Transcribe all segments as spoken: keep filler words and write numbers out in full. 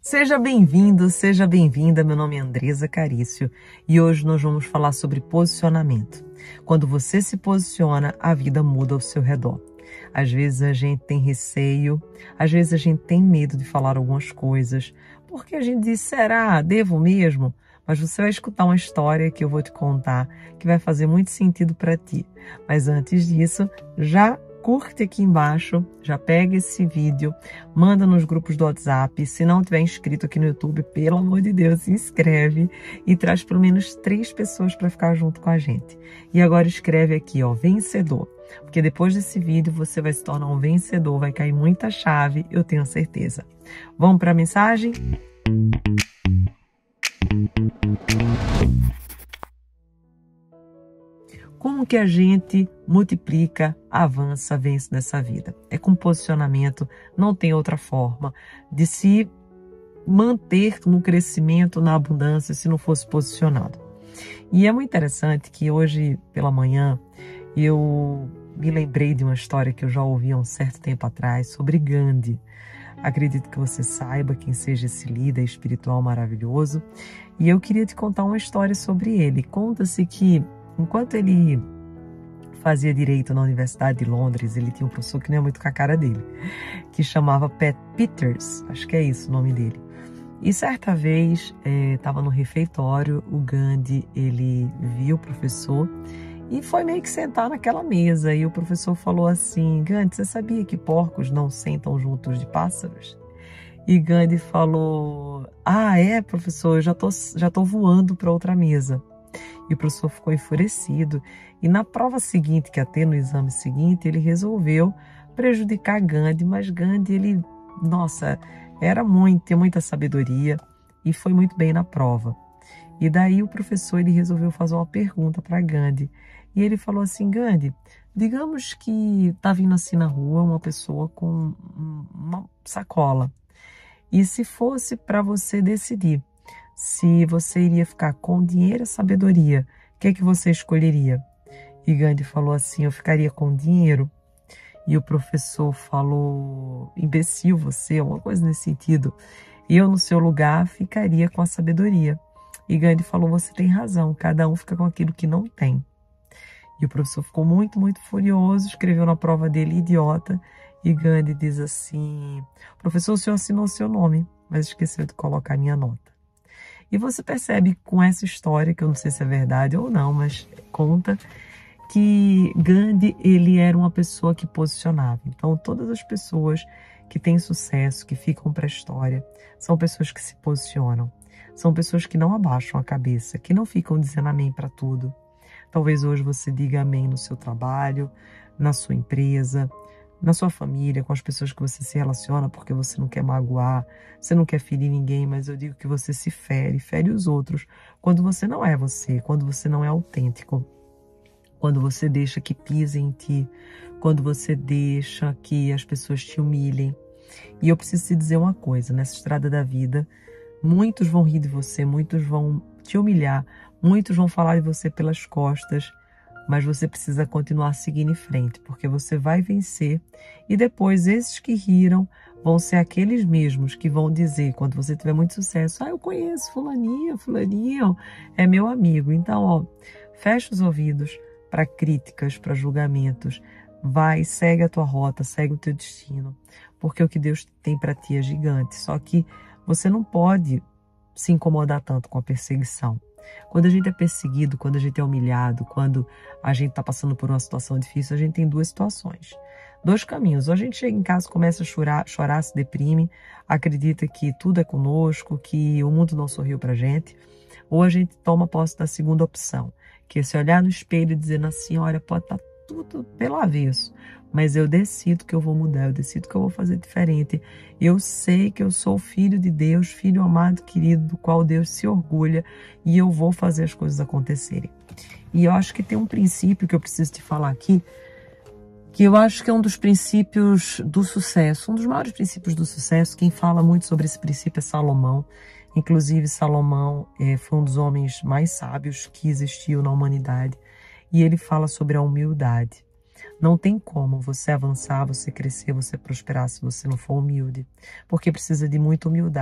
Seja bem-vindo, seja bem-vinda. Meu nome é Andresa Carício e hoje nós vamos falar sobre posicionamento. Quando você se posiciona, a vida muda ao seu redor. Às vezes a gente tem receio, às vezes a gente tem medo de falar algumas coisas, porque a gente diz, será? Devo mesmo? Mas você vai escutar uma história que eu vou te contar que vai fazer muito sentido para ti. Mas antes disso, já curte aqui embaixo, já pega esse vídeo, manda nos grupos do WhatsApp. Se não tiver inscrito aqui no YouTube, pelo amor de Deus, se inscreve e traz pelo menos três pessoas para ficar junto com a gente. E agora escreve aqui, ó, vencedor. Porque depois desse vídeo você vai se tornar um vencedor, vai cair muita chave, eu tenho certeza. Vamos para a mensagem? Como que a gente multiplica, avança, vence nessa vida? É com posicionamento, não tem outra forma de se manter no crescimento, na abundância, se não fosse posicionado. E é muito interessante que hoje pela manhã eu me lembrei de uma história que eu já ouvi há um certo tempo atrás sobre Gandhi. Acredito que você saiba quem seja esse líder espiritual maravilhoso. E eu queria te contar uma história sobre ele. Conta-se que enquanto ele fazia direito na Universidade de Londres, ele tinha um professor que não é muito com a cara dele, que chamava Pat Peters, acho que é isso o nome dele. E certa vez, estava no refeitório, o Gandhi, ele viu o professor e foi meio que sentar naquela mesa. E o professor falou assim, Gandhi, você sabia que porcos não sentam juntos de pássaros? E Gandhi falou, ah, é, professor, eu já tô, já tô voando para outra mesa. E o professor ficou enfurecido. E na prova seguinte, que ia ter no exame seguinte, ele resolveu prejudicar Gandhi. Mas Gandhi, ele, nossa, era muito, tinha muita sabedoria e foi muito bem na prova. E daí o professor, ele resolveu fazer uma pergunta para Gandhi. E ele falou assim, Gandhi, digamos que está vindo assim na rua uma pessoa com uma sacola. E se fosse para você decidir se você iria ficar com dinheiro ou sabedoria, o que é que você escolheria? E Gandhi falou assim, eu ficaria com dinheiro. E o professor falou, imbecil você, alguma coisa nesse sentido. Eu, no seu lugar, ficaria com a sabedoria. E Gandhi falou, você tem razão, cada um fica com aquilo que não tem. E o professor ficou muito, muito furioso, escreveu na prova dele, idiota. E Gandhi diz assim, professor, o senhor assinou o seu nome, mas esqueceu de colocar a minha nota. E você percebe com essa história, que eu não sei se é verdade ou não, mas conta que Gandhi, ele era uma pessoa que posicionava. Então, todas as pessoas que têm sucesso, que ficam para a história, são pessoas que se posicionam. São pessoas que não abaixam a cabeça, que não ficam dizendo amém para tudo. Talvez hoje você diga amém no seu trabalho, na sua empresa, na sua família, com as pessoas que você se relaciona, porque você não quer magoar, você não quer ferir ninguém, mas eu digo que você se fere, fere os outros, quando você não é você, quando você não é autêntico, quando você deixa que pisem em ti, quando você deixa que as pessoas te humilhem. E eu preciso te dizer uma coisa, nessa estrada da vida, muitos vão rir de você, muitos vão te humilhar, muitos vão falar de você pelas costas, mas você precisa continuar seguindo em frente, porque você vai vencer. E depois, esses que riram vão ser aqueles mesmos que vão dizer, quando você tiver muito sucesso, ah, eu conheço fulaninho, fulaninho, é meu amigo. Então, ó, fecha os ouvidos para críticas, para julgamentos. Vai, segue a tua rota, segue o teu destino, porque o que Deus tem para ti é gigante. Só que você não pode se incomodar tanto com a perseguição. Quando a gente é perseguido, quando a gente é humilhado, quando a gente está passando por uma situação difícil, a gente tem duas situações. Dois caminhos. Ou a gente chega em casa, começa a chorar, chorar, se deprime, acredita que tudo é conosco, que o mundo não sorriu pra gente. Ou a gente toma posse da segunda opção, que é se olhar no espelho e dizer assim, olha, pode estar tudo pelo avesso, mas eu decido que eu vou mudar, eu decido que eu vou fazer diferente. Eu sei que eu sou filho de Deus, filho amado, querido, do qual Deus se orgulha, e eu vou fazer as coisas acontecerem. E eu acho que tem um princípio que eu preciso te falar aqui, que eu acho que é um dos princípios do sucesso, um dos maiores princípios do sucesso. Quem fala muito sobre esse princípio é Salomão. Inclusive, Salomão é, foi um dos homens mais sábios que existiu na humanidade. E ele fala sobre a humildade. Não tem como você avançar, você crescer, você prosperar se você não for humilde. Porque precisa de muita humildade.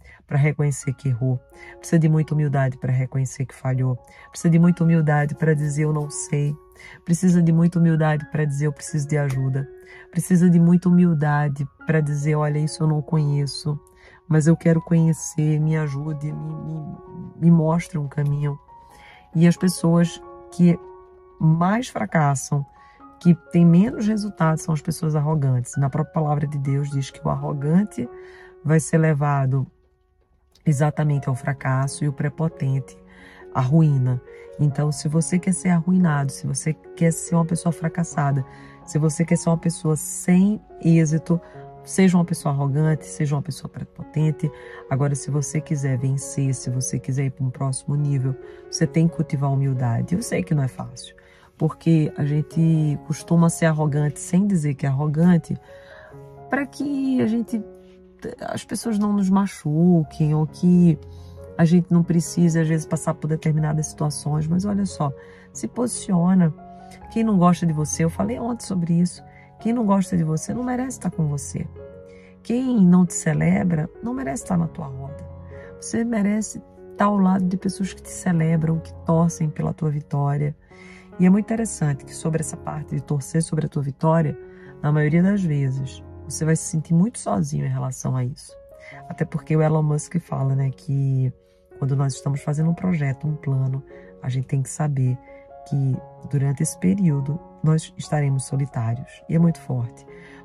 para reconhecer que errou. Precisa de muita humildade para reconhecer que falhou. Precisa de muita humildade para dizer eu não sei. Precisa de muita humildade para dizer eu preciso de ajuda. Precisa de muita humildade para dizer olha, isso eu não conheço, mas eu quero conhecer, me ajude, me, me, me mostre um caminho. E as pessoas que mais fracassam, que têm menos resultados, são as pessoas arrogantes. Na própria palavra de Deus diz que o arrogante vai ser levado exatamente ao fracasso e o prepotente à ruína. Então, se você quer ser arruinado, se você quer ser uma pessoa fracassada, se você quer ser uma pessoa sem êxito, seja uma pessoa arrogante, seja uma pessoa prepotente. Agora, se você quiser vencer, se você quiser ir para um próximo nível, você tem que cultivar a humildade. Eu sei que não é fácil, porque a gente costuma ser arrogante sem dizer que é arrogante, para que a gente, as pessoas não nos machuquem, ou que a gente não precise, às vezes, passar por determinadas situações. Mas olha só, se posiciona. Quem não gosta de você, eu falei ontem sobre isso, quem não gosta de você não merece estar com você. Quem não te celebra não merece estar na tua roda. Você merece estar ao lado de pessoas que te celebram, que torcem pela tua vitória. E é muito interessante que sobre essa parte de torcer sobre a tua vitória, na maioria das vezes, você vai se sentir muito sozinho em relação a isso. Até porque o Elon Musk fala, né, que quando nós estamos fazendo um projeto, um plano, a gente tem que saber que durante esse período nós estaremos solitários. E é muito forte,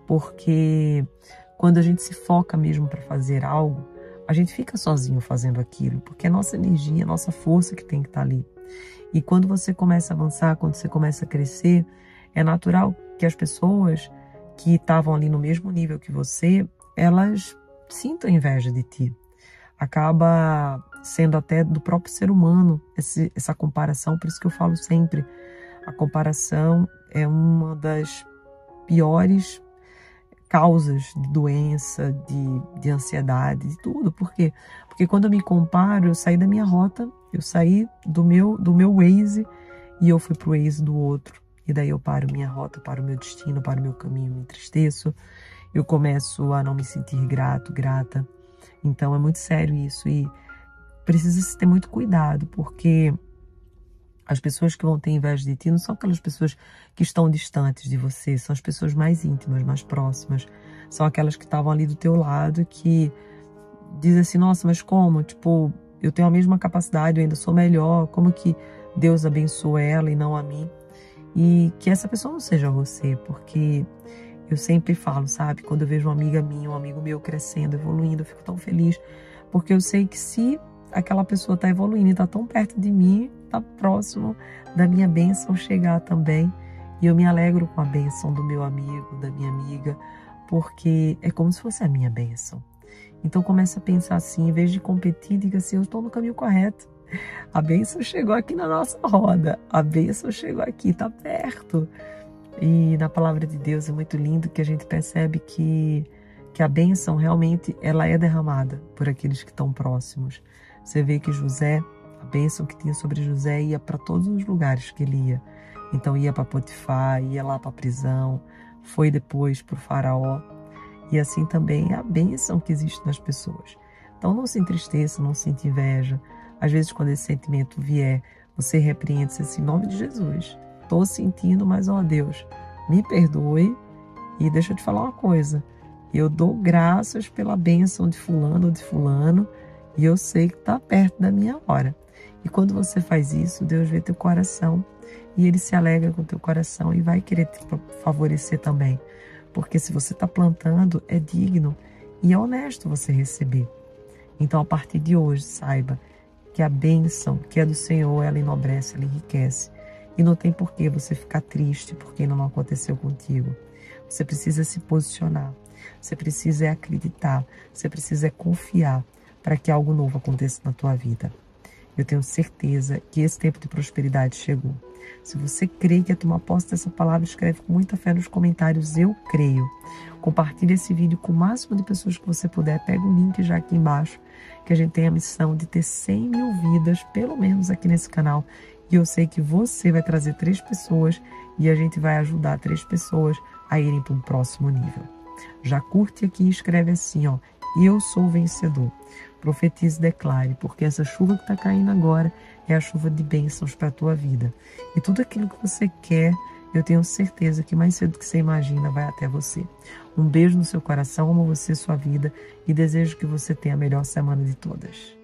porque quando a gente se foca mesmo para fazer algo, a gente fica sozinho fazendo aquilo, porque é nossa energia, nossa força que tem que estar ali. E quando você começa a avançar, quando você começa a crescer, é natural que as pessoas que estavam ali no mesmo nível que você, elas sintam inveja de ti. Acaba sendo até do próprio ser humano esse, essa comparação, por isso que eu falo sempre, a comparação é uma das piores causas de doença, de, de ansiedade, de tudo. Por quê? Porque quando eu me comparo, eu saí da minha rota, eu saí do meu, do meu Waze e eu fui pro Waze do outro. E daí eu paro minha rota, paro o meu destino, paro o meu caminho, me entristeço. Eu começo a não me sentir grato, grata. Então é muito sério isso e precisa se ter muito cuidado, porque as pessoas que vão ter inveja de ti não são aquelas pessoas que estão distantes de você, são as pessoas mais íntimas, mais próximas. São aquelas que estavam ali do teu lado, que dizem assim, nossa, mas como? Tipo, eu tenho a mesma capacidade, eu ainda sou melhor, como que Deus abençoa ela e não a mim? E que essa pessoa não seja você, porque eu sempre falo, sabe? Quando eu vejo uma amiga minha, um amigo meu crescendo, evoluindo, eu fico tão feliz, porque eu sei que se aquela pessoa está evoluindo e está tão perto de mim, está próximo da minha bênção chegar também. E eu me alegro com a bênção do meu amigo, da minha amiga, porque é como se fosse a minha bênção. Então comece a pensar assim, em vez de competir, diga assim, eu estou no caminho correto. A bênção chegou aqui na nossa roda, a bênção chegou aqui, está perto. E na palavra de Deus é muito lindo que a gente percebe que, que a bênção realmente ela é derramada por aqueles que estão próximos. Você vê que José, a bênção que tinha sobre José ia para todos os lugares que ele ia. Então ia para Potifar, ia lá para a prisão, foi depois para o faraó. E assim também é a bênção que existe nas pessoas. Então não se entristeça, não sinta inveja. Às vezes quando esse sentimento vier, você repreende-se assim, em nome de Jesus. Estou sentindo, mas ó Deus, me perdoe e deixa eu te falar uma coisa. Eu dou graças pela bênção de fulano ou de fulano e eu sei que está perto da minha hora. E quando você faz isso, Deus vê teu coração e Ele se alegra com teu coração e vai querer te favorecer também. Porque se você está plantando, é digno e é honesto você receber. Então, a partir de hoje, saiba que a bênção que é do Senhor, ela enobrece, ela enriquece. E não tem por que você ficar triste porque ainda não aconteceu contigo. Você precisa se posicionar, você precisa é acreditar, você precisa é confiar para que algo novo aconteça na tua vida. Eu tenho certeza que esse tempo de prosperidade chegou. Se você crê que é tomar posse dessa palavra, escreve com muita fé nos comentários, eu creio. Compartilhe esse vídeo com o máximo de pessoas que você puder. Pega o link já aqui embaixo, que a gente tem a missão de ter cem mil vidas, pelo menos aqui nesse canal. E eu sei que você vai trazer três pessoas e a gente vai ajudar três pessoas a irem para um próximo nível. Já curte aqui e escreve assim, ó, eu sou vencedor. Profetize e declare, porque essa chuva que está caindo agora é a chuva de bênçãos para a tua vida. E tudo aquilo que você quer, eu tenho certeza que mais cedo do que você imagina vai até você. Um beijo no seu coração, amo você, sua vida, e desejo que você tenha a melhor semana de todas.